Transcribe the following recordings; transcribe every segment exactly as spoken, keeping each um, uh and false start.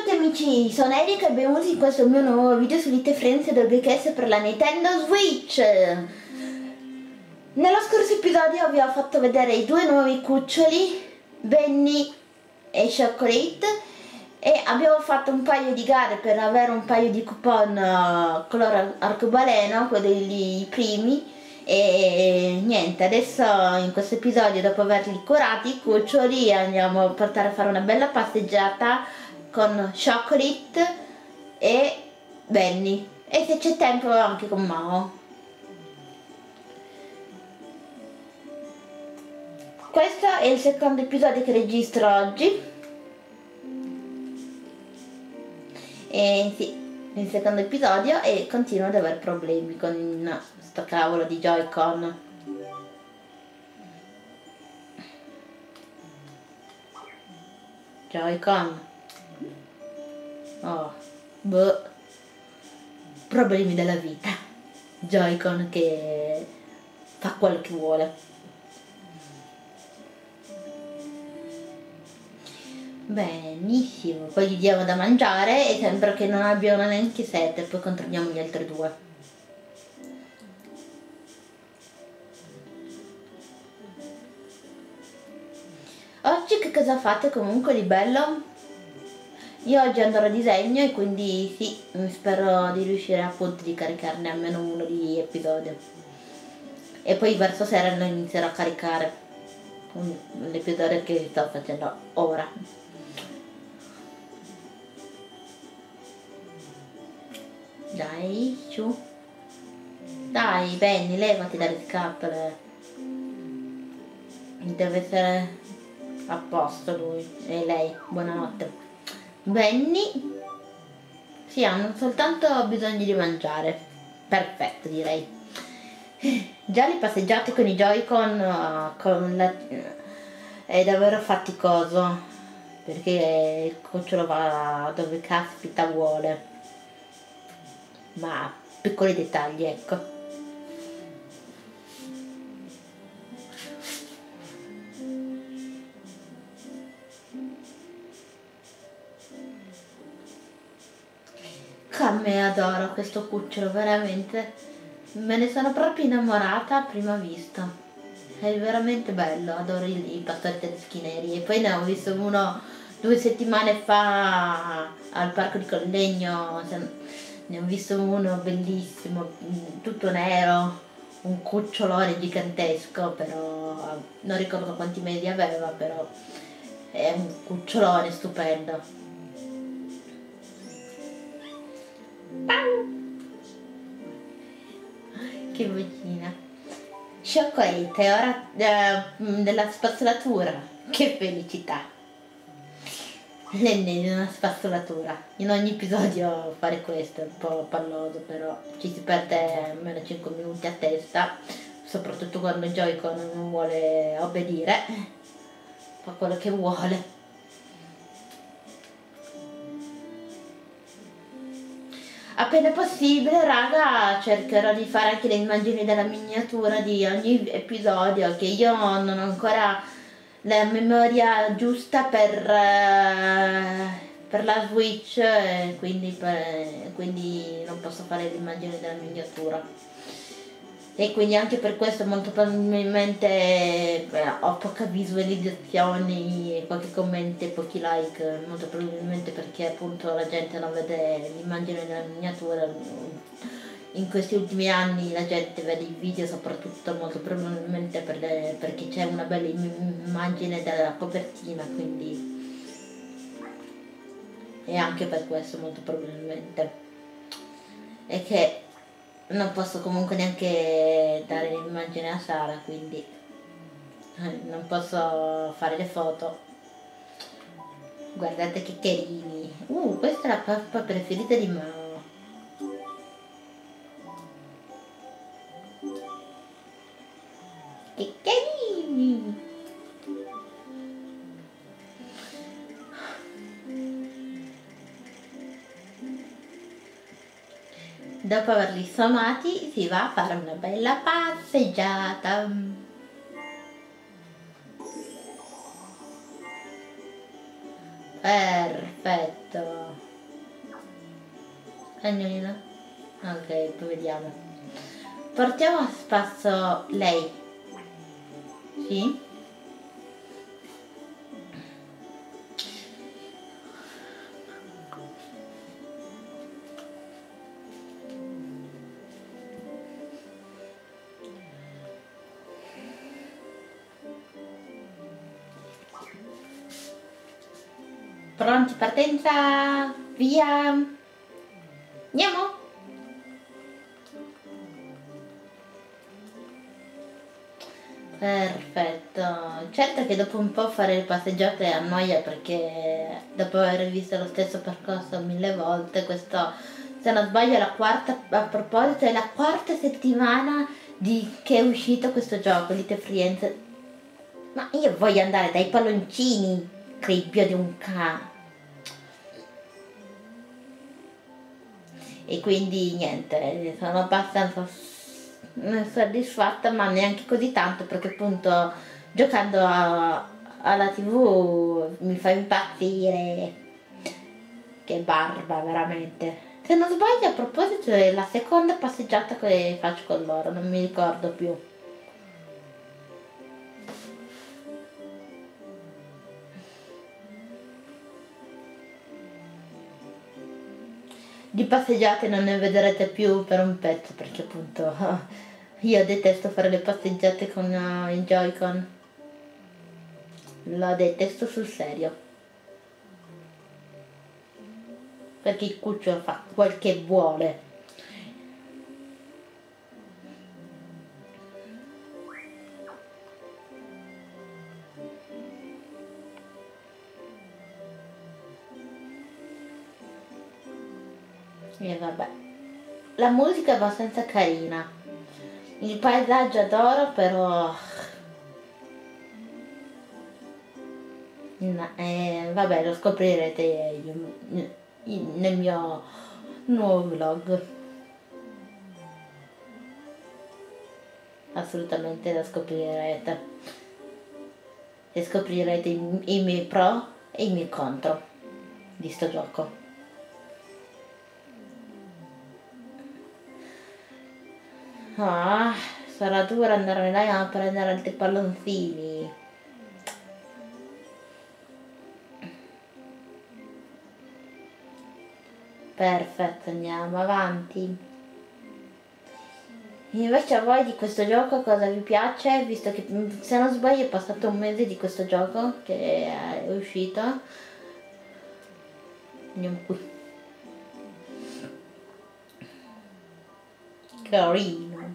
tutti amici, sono Erika e benvenuti in questo mio nuovo video su Elite Friends W K S per la Nintendo Switch. Nello scorso episodio vi ho fatto vedere i due nuovi cuccioli, Benny e Chocolate, e abbiamo fatto un paio di gare per avere un paio di coupon uh, color arcobaleno, quelli primi. E niente, adesso in questo episodio, dopo averli curati i cuccioli, andiamo a portare a fare una bella passeggiata con Chocolate e Benny, e se c'è tempo anche con Mao. Questo è il secondo episodio che registro oggi, e sì, il secondo episodio, e continuo ad avere problemi con sto cavolo di Joy-Con. Joy-Con. Oh, boh. Problemi della vita. Joy-Con che fa quello che vuole. Benissimo, poi gli diamo da mangiare e sembra che non abbiano neanche sete, poi controlliamo gli altri due. Oggi che cosa fate comunque di bello? Io oggi andrò a disegno e quindi sì, spero di riuscire appunto di caricarne almeno uno di episodio. E poi verso sera lo inizierò a caricare l'episodio che sto facendo ora. Dai, su. Dai, Benny, levati dalle scatole. Deve essere a posto lui e lei. Buonanotte. Benny. Sì, hanno soltanto bisogno di mangiare. Perfetto, direi. Già le passeggiate con i Joy-Con uh, con la... è davvero faticoso, perché il cucciolo va dove caspita vuole. Ma piccoli dettagli, ecco. Come adoro questo cucciolo, veramente. Me ne sono proprio innamorata a prima vista. È veramente bello, adoro i, i pastori tedeschi neri. E poi ne ho visto uno due settimane fa al parco di Collegno. Ne ho visto uno bellissimo, tutto nero, un cucciolone gigantesco, però non ricordo quanti mesi aveva, però è un cucciolone stupendo. Che vocina. Chocolate, è ora eh, della spazzolatura. Che felicità. L'ennesima spazzolatura. In ogni episodio fare questo è un po' palloso, però ci si perde almeno cinque minuti a testa, soprattutto quando Joy-Con non vuole obbedire, fa quello che vuole. Appena possibile, raga, cercherò di fare anche le immagini della miniatura di ogni episodio, che io non ho ancora la memoria giusta per, uh, per la Switch, e quindi, per, quindi non posso fare l'immagine della miniatura. E quindi anche per questo molto probabilmente beh, ho poca visualizzazioni, qualche commento e pochi like, molto probabilmente perché appunto la gente non vede l'immagine della miniatura. In questi ultimi anni la gente vede i video soprattutto molto probabilmente per le, perché c'è una bella immagine della copertina, quindi e anche per questo molto probabilmente è che non posso comunque neanche dare l'immagine a Sara, quindi non posso fare le foto. Guardate che carini. Uh, questa è la pappa preferita di Mao. Che carini. Dopo averli sfamati si va a fare una bella passeggiata. Perfetto. Cagnolino? Ok, poi vediamo. Portiamo a spasso lei. Sì? Pronti, partenza, via. Andiamo? Perfetto. Certo che dopo un po' fare le passeggiate annoia perché dopo aver visto lo stesso percorso mille volte, questo, se non sbaglio, è la quarta, a proposito, è la quarta settimana di, che è uscito questo gioco, Little Friends. Ma io voglio andare dai palloncini, cribbio di un cane. E quindi niente, sono abbastanza soddisfatta, ma neanche così tanto perché appunto giocando a- alla tivù mi fa impazzire. Che barba veramente. Se non sbaglio, a proposito, è la seconda passeggiata che faccio con loro, non mi ricordo più. Di passeggiate non ne vedrete più per un pezzo perché appunto io detesto fare le passeggiate con uh, i Joy-Con. Lo detesto sul serio. Perché il cucciolo fa quel che vuole. E vabbè. La musica è abbastanza carina. Il paesaggio adoro, però no, eh, vabbè, lo scoprirete io- nel mio nuovo vlog. Assolutamente lo scoprirete. E scoprirete i, i miei pro e i miei contro di sto gioco. Ah, sarà dura andare là a prendere altri palloncini. Perfetto, andiamo avanti. Invece a voi di questo gioco cosa vi piace? Visto che se non sbaglio è passato un mese di questo gioco che è uscito. Andiamo qui. Carino.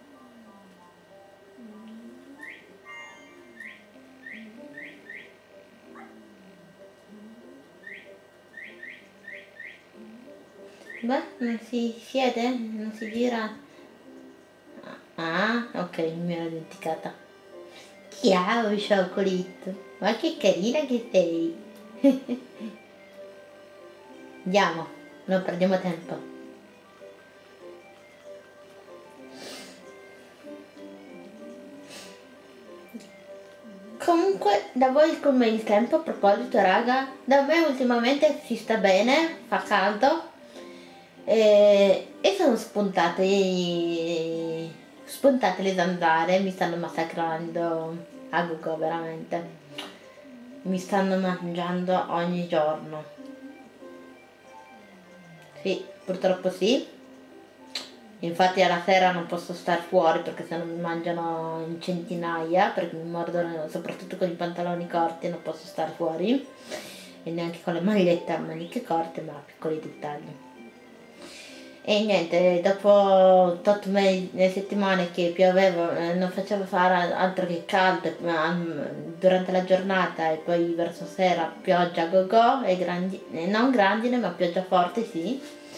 Beh, non si siede? Non si gira? Ah, ok, mi ero dimenticata. Ciao, Cioccolito. Ma che carina che sei. Andiamo, non perdiamo tempo. Comunque, da voi come il tempo? A proposito, raga, da me ultimamente si sta bene, fa caldo e, e sono spuntate, spuntate le zanzare, mi stanno massacrando a gogo veramente. Mi stanno mangiando ogni giorno. Sì, purtroppo sì. Infatti alla sera non posso star fuori perché sennò mi mangiano in centinaia, perché mi mordono soprattutto con i pantaloni corti, non posso star fuori e neanche con le magliette a maniche corte, ma piccoli dettagli. E niente, dopo otto settimane che pioveva, eh, non faceva fare altro che caldo ma, durante la giornata e poi verso sera pioggia a go-go e grandi, eh, non grandine ma pioggia forte sì.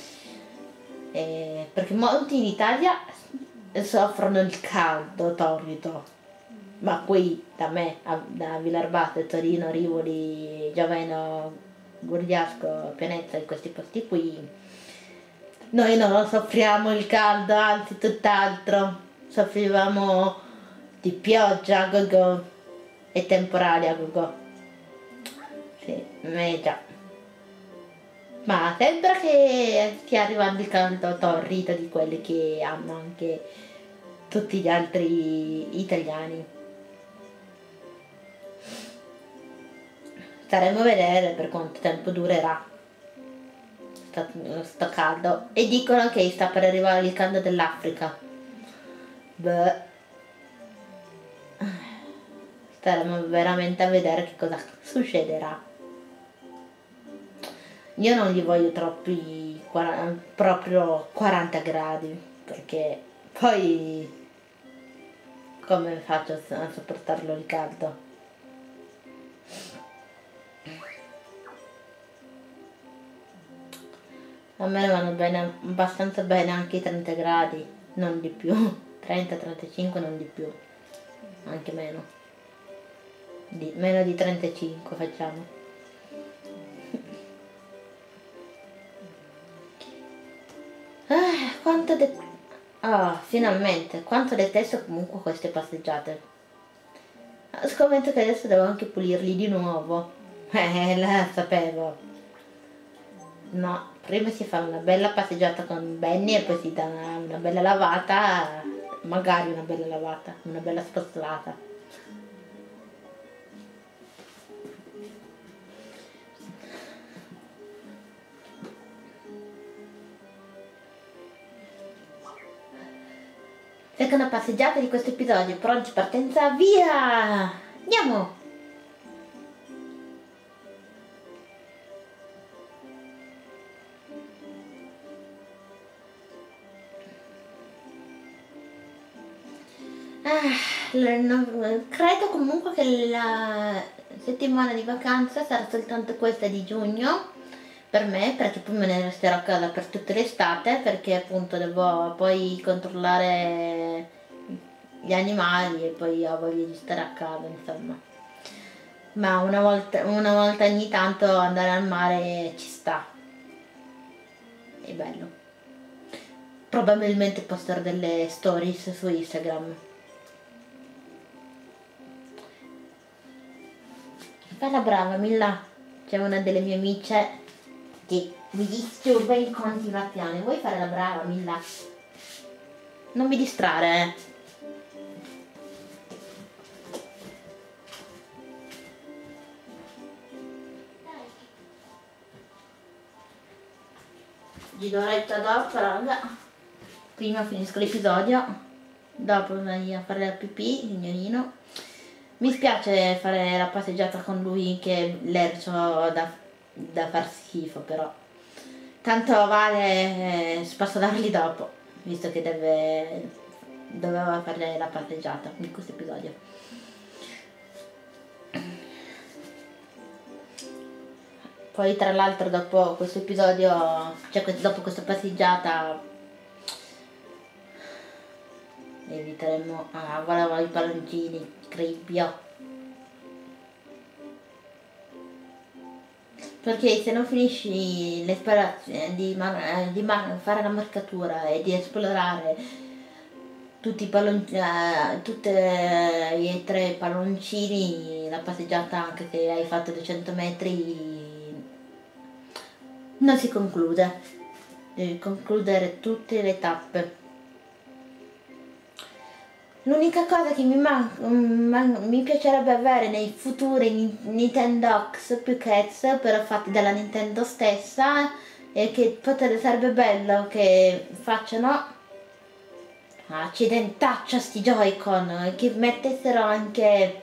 Eh, perché molti in Italia soffrono il caldo torrido, ma qui da me, a, da Villarbate, Torino, Rivoli, Gioveno, Gurdiasco, Pianezza, in questi posti qui, noi non lo soffriamo il caldo, anzi tutt'altro, soffrivamo di pioggia a go-go e temporali a go-go. Sì, eh già. Ma sembra che stia arrivando il caldo torrido di quelli che hanno anche tutti gli altri italiani. Staremo a vedere per quanto tempo durerà sto, sto caldo. E dicono che sta per arrivare il caldo dell'Africa. Beh, staremo veramente a vedere che cosa succederà. Io non gli voglio troppi, proprio quaranta gradi, perché poi come faccio a sopportarlo il caldo? A me vanno bene, abbastanza bene anche i trenta gradi, non di più, trenta trentacinque non di più, anche meno, di, meno di trentacinque facciamo. Ah, quanto de... Ah, finalmente, quanto detesto comunque queste passeggiate. Scommetto che adesso devo anche pulirli di nuovo. Eh, la sapevo. No, prima si fa una bella passeggiata con Benny e poi si dà una, una bella lavata, magari una bella lavata, una bella spazzolata. Seconda passeggiata di questo episodio, pronti, partenza, via! Andiamo! Ah, credo comunque che la settimana di vacanza sarà soltanto questa di giugno per me, perché poi me ne resterò a casa per tutta l'estate, perché appunto devo poi controllare gli animali e poi ho voglia di stare a casa, insomma. Ma una volta, una volta ogni tanto andare al mare ci sta, è bello. Probabilmente posterò delle stories su Instagram. Bella brava, Milla. C'è una delle mie amiche che mi disturba in continuazione. Vuoi fare la brava, Milla? Non mi distrarre, eh. Gli do retta dopo, raga. Prima finisco l'episodio, dopo vai a fare la pipì, signorino. Mi spiace fare la passeggiata con lui che l'ercio da, da far schifo, però tanto vale eh, spassolarli dopo, visto che deve doveva fare la passeggiata in questo episodio. Poi tra l'altro dopo questo episodio, cioè dopo questa passeggiata eviteremo ah, volevo i palloncini, cribbio. Perché se non finisci l'esplorazione di, di fare la marcatura e di esplorare tutti i palloncini, eh, tutti i tre palloncini, la passeggiata anche se hai fatto duecento metri non si conclude. Devi concludere tutte le tappe. L'unica cosa che mi, man mi piacerebbe avere nei futuri Nintendox più che però fatti dalla Nintendo stessa e che potrebbe, sarebbe bello che facciano accidentaccia sti Joy-Con, che mettessero anche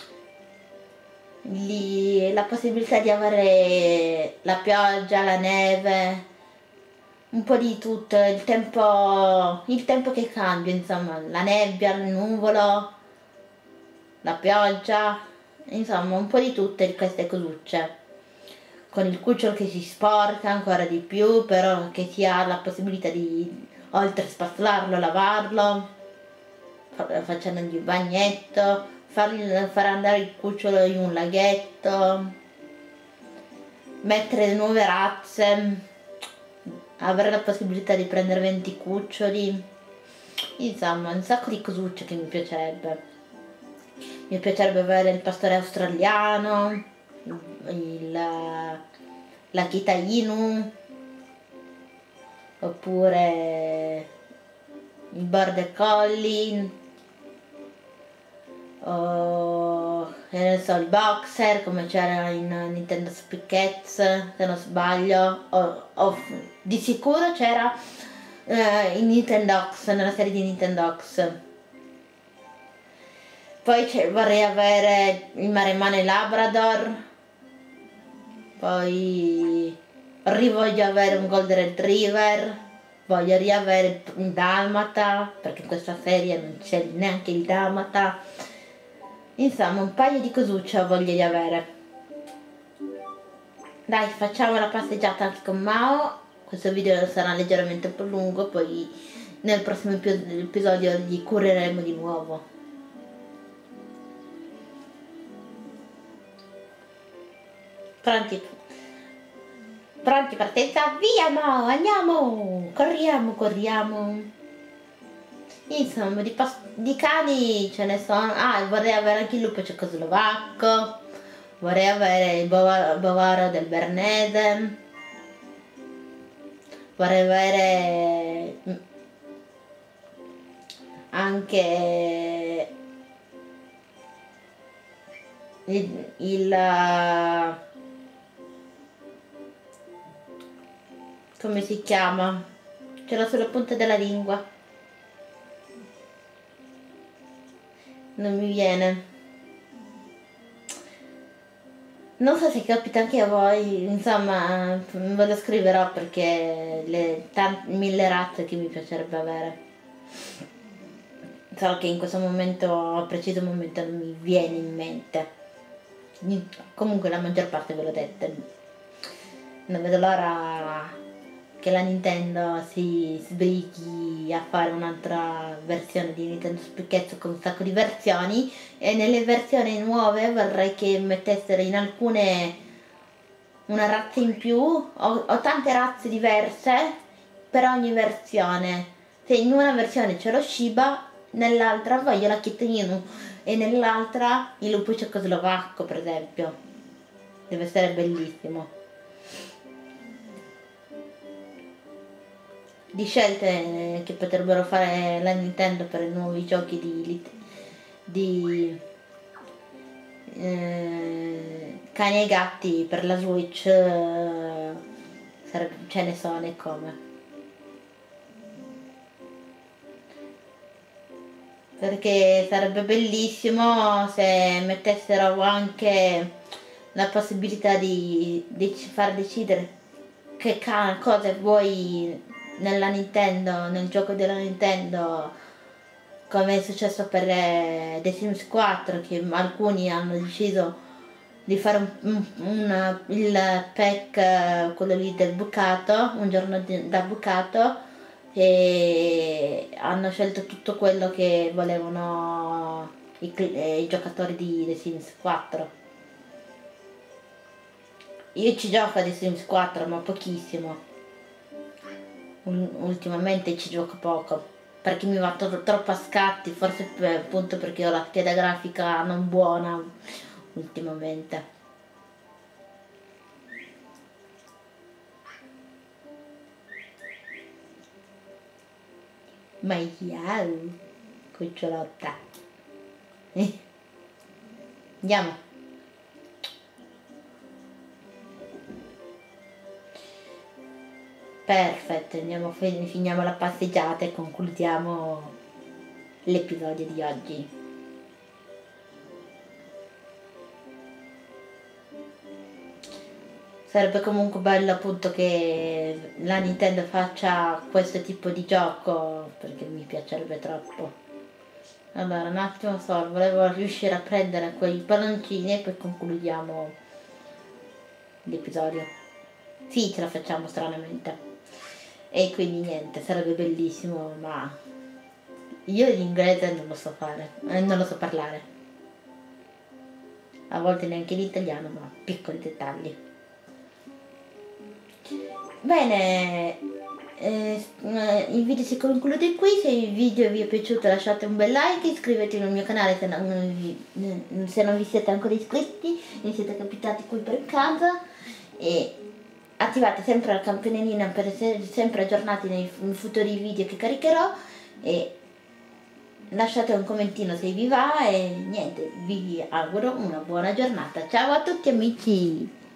lì la possibilità di avere la pioggia, la neve, un po' di tutto, il tempo, il tempo che cambia, insomma, la nebbia, il nuvolo, la pioggia, insomma un po' di tutte queste cosucce, con il cucciolo che si sporca ancora di più, però che si ha la possibilità di, oltre a spazzolarlo, lavarlo, facendogli un bagnetto, fargli, far andare il cucciolo in un laghetto, mettere nuove razze, avere la possibilità di prendere venti cuccioli, insomma un sacco di cosucce che mi piacerebbe. Mi piacerebbe avere il pastore australiano, il, l'Akita Inu, oppure il Border Collie, o che ne so, il Boxer come c'era in Nintendo Spickettes se non sbaglio, o, o di sicuro c'era eh, in Nintendox, nella serie di Nintendox. Poi vorrei avere il maremmano Labrador, poi rivoglio avere un Golden Retriever, voglio riavere un Dalmata, perché in questa serie non c'è neanche il Dalmata. Insomma, un paio di cosucce ho voglia di avere. Dai, facciamo la passeggiata anche con Mao. Questo video sarà leggermente più lungo, poi nel prossimo episodio gli cureremo di nuovo. Pronti? Pronti, partenza? Via Mao, andiamo! Corriamo, corriamo! Insomma, di, di cani ce ne sono. Ah, vorrei avere anche il lupo cecoslovacco, vorrei avere il bovaro, bovaro del Bernese, vorrei avere anche il, il come si chiama? Ce l'ho sulla punta della lingua, non mi viene. Non so se capita anche a voi, insomma, ve lo scriverò perché le tante mille razze che mi piacerebbe avere. So che in questo momento, a preciso momento, non mi viene in mente. Comunque la maggior parte ve l'ho detta. Non vedo l'ora che la Nintendo si sbrighi a fare un'altra versione di Nintendo Spicchiezzo con un sacco di versioni, e nelle versioni nuove vorrei che mettessero in alcune una razza in più o, o tante razze diverse per ogni versione. Se in una versione c'è lo Shiba, nell'altra voglio la Akita Inu e nell'altra il lupo cecoslovacco, per esempio. Deve essere bellissimo. Di scelte che potrebbero fare la Nintendo per i nuovi giochi di, di eh, cani e gatti per la Switch, eh, ce ne sono e come. Perché sarebbe bellissimo se mettessero anche la possibilità di, di far decidere che cosa vuoi nella Nintendo, nel gioco della Nintendo, come è successo per eh, The Sims quattro, che alcuni hanno deciso di fare un, un, il pack, quello lì del bucato, un giorno di, da bucato, e hanno scelto tutto quello che volevano i, eh, i giocatori di The Sims quattro. Io ci gioco a The Sims quattro, ma pochissimo. Ultimamente ci gioco poco perché mi va tro troppo a scatti, forse per, appunto perché ho la scheda grafica non buona ultimamente. Ma iau, cucciolotta. Eh. Andiamo. Perfetto, andiamo, finiamo la passeggiata e concludiamo l'episodio di oggi. Sarebbe comunque bello appunto che la Nintendo faccia questo tipo di gioco, perché mi piacerebbe troppo. Allora, un attimo solo, volevo riuscire a prendere quei palloncini e poi concludiamo l'episodio. Sì, ce la facciamo stranamente. E quindi niente, sarebbe bellissimo, ma io l'inglese non lo so fare, eh, non lo so parlare. A volte neanche l'italiano, ma piccoli dettagli. Bene, eh, il video si conclude qui. Se il video vi è piaciuto lasciate un bel like, iscrivetevi al mio canale se non vi, se non vi siete ancora iscritti e siete capitati qui per caso, e attivate sempre la campanellina per essere sempre aggiornati nei futuri video che caricherò, e lasciate un commentino se vi va, e niente, vi auguro una buona giornata. Ciao a tutti amici!